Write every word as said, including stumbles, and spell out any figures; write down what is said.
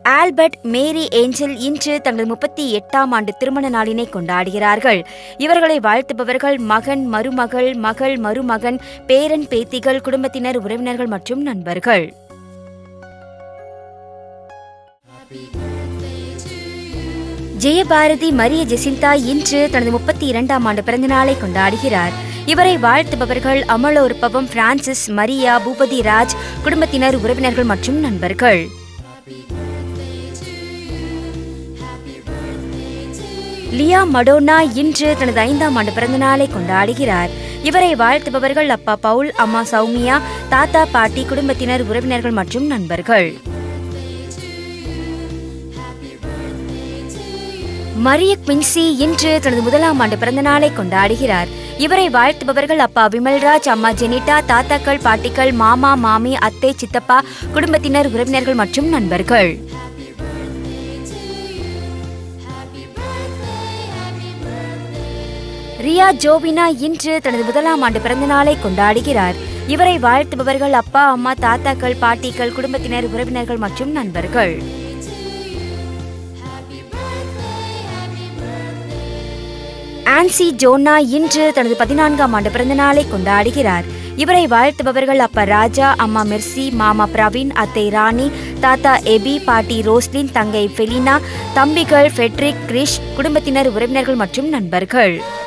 Albert, மேரி, angel இன்று தங்கள் முப்பத்தி எட்டாம் ஆண்டு திருமண நாளினை கொண்டாடுகிறார்கள். இவர்களை வாழ்த்துபவர்கள் மகன், மருமகள், மகள், மருமகன், பேரன், பேத்திகள், குடும்பத்தினர், உறவினர்கள் மற்றும் நண்பர்கள். ஜெயபாரதி மரிய ஜெசிந்தா இன்று தனது முப்பத்தி இரண்டாம் ஆண்டு பிறந்த நாளை கொண்டாடுகிறார். இவரை வாழ்த்துபவர்கள் அமலோற்பவம், பிரான்சிஸ், மரியா, பூபதி ராஜ், குடும்பத்தினர், உறவினர்கள் மற்றும் நண்பர்கள். லியா மடோனா இன்று தனது ஐந்தாம் ஆண்டு பிறந்த நாளை கொண்டாடுகிறார். இவரை வாழ்த்துபவர்கள் அப்பா பவுல், அம்மா சௌமியா, தாத்தா, பாட்டி, குடும்பத்தினர், உறவினர்கள் மற்றும் நண்பர்கள். மரிய குவின்சி இன்று தனது முதலாம் ஆண்டு பிறந்த நாளை கொண்டாடுகிறார். இவரை வாழ்த்துபவர்கள் அப்பா விமல்ராஜ், அம்மா ஜெனிட்டா, தாத்தாக்கள், பாட்டிகள், மாமா, மாமி, அத்தை, சித்தப்பா, குடும்பத்தினர், உறவினர்கள் மற்றும் நண்பர்கள். ரியா ஜோபினா இன்று தனது முதலாம் ஆண்டு பிறந்த நாளை கொண்டாடுகிறார். இவரை வாழ்த்துபவர்கள் அப்பா, அம்மா, தாத்தாக்கள், பாட்டிகள், குடும்பத்தினர், உறவினர்கள் மற்றும் நண்பர்கள். ஆன்சி ஜோனா இன்று தனது பதினான்காம் ஆண்டு பிறந்த நாளை கொண்டாடுகிறார். இவரை வாழ்த்துபவர்கள் அப்பா ராஜா, அம்மா மெர்சி, மாமா பிரவீன், அத்தை ராணி, தாத்தா எபி, பாட்டி ரோஸ்லின், தங்கை ஃபெலினா, தம்பிகள் ஃபெட்ரிக், கிரிஷ், குடும்பத்தினர், உறவினர்கள் மற்றும் நண்பர்கள்.